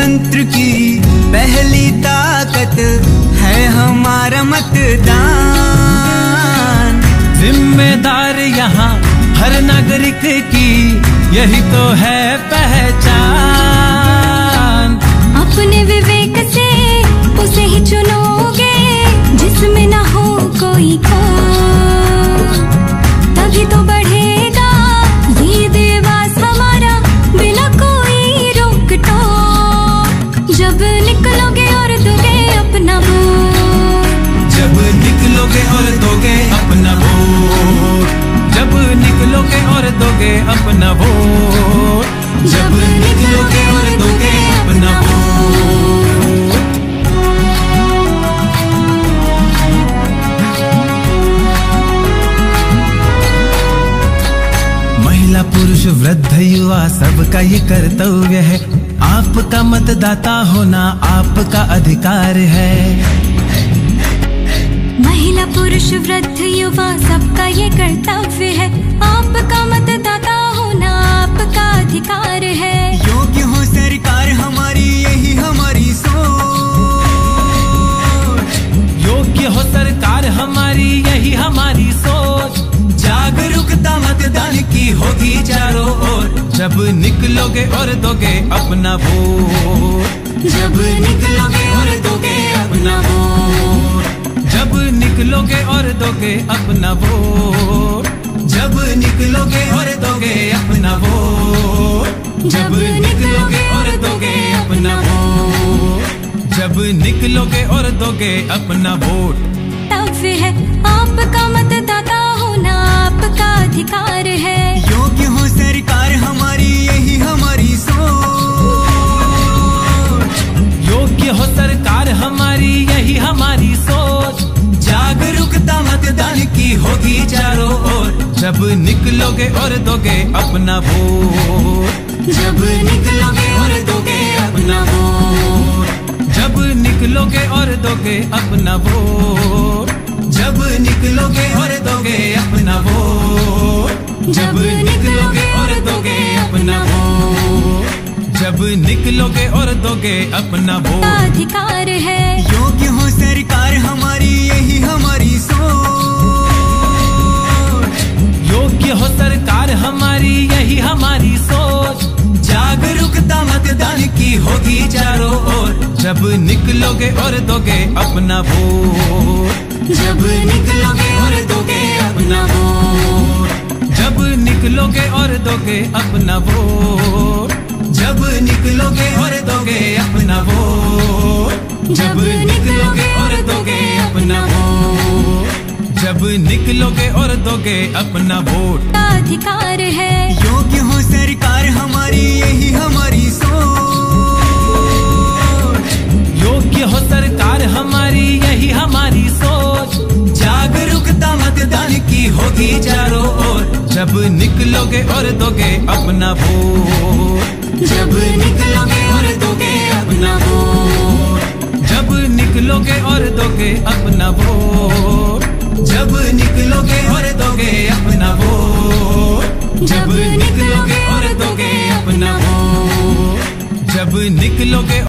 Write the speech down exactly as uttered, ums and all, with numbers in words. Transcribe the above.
लोकतंत्र की पहली ताकत है हमारा मतदान। जिम्मेदार यहाँ हर नागरिक की यही तो है पहचान। अपने विवेक से उसे ही चुनोगे जिसमें ना हो कोई खोट, तभी तो बढ़ेगा ये देवास हमारा बिना कोई रोक टोक। जब निकलोगे और दोगे अपना वोट, जब निकलोगे और दोगे अपना वोट, जब निकलोगे और दोगे अपना वोट, जब निकलोगे और दोगे अपना वोट। महिला पुरुष वृद्ध युवा सबका ये कर्तव्य है, आपका मतदाता होना आपका अधिकार है। महिला पुरुष वृद्ध युवा सबका ये कर्तव्य है, आपका मतदाता होना आपका अधिकार है। योग्य हो सरकार हमारी यही हमारी सोच, योग्य हो सरकार हमारी यही हमारी सोच। जागरूकता मतदान की होगी चारों ओर, जब निकलोगे और दोगे अपना वोट, जब निकलोगे और दोगे अपना वोट, जब निकलोगे और दोगे अपना वोट, जब निकलोगे और दोगे अपना वोट, जब निकलोगे और दोगे अपना वोट, जब निकलोगे और दोगे अपना वोट। कर्तव्य है आपका मतदाता होना आपका अधिकार है। योग्य हो सरकार हमारी यही हमारी सोच, योग्य हो सरकार हमारी यही हमारी सोच। जागरूकता मतदान की होगी चारों ओर, जब निकलोगे और दोगे अपना वोट, जब निकलोगे और दोगे अपना वोट, जब निकलोगे और दोगे अपना वोट, जब निकलोगे और दोगे अपना वोट, जब निकलोगे और दोगे अपना वोट, जब निकलोगे और दोगे अपना वोट। अधिकार है योग्य हो सरकार हमारी यही हमारी सोच, योग्य हो सरकार हमारी यही हमारी सोच। जागरूकता मतदान की होगी चारों ओर, जब निकलोगे और दोगे अपना वोट, जब निकलोगे और दोगे अपना वोट, जब निकलोगे और दोगे अपना वोट, जब निकलोगे और दोगे अपना वोट, जब निकलोगे और दोगे अपना वोट, जब निकलोगे और दोगे अपना वोट। अधिकार है योग्य हो सरकार हमारी यही हमारी सोच, योग्य हो सरकार हमारी यही हमारी सोच। जागरूकता मतदान की होगी चारों ओर, जब निकलोगे और दोगे अपना वोट, जब निकलोगे और दोगे अपना वोट, जब निकलोगे और दोगे अपना वोट, जब निकलोगे और दोगे अपना वोट, जब निकलोगे और दोगे अपना वोट, जब निकलोगे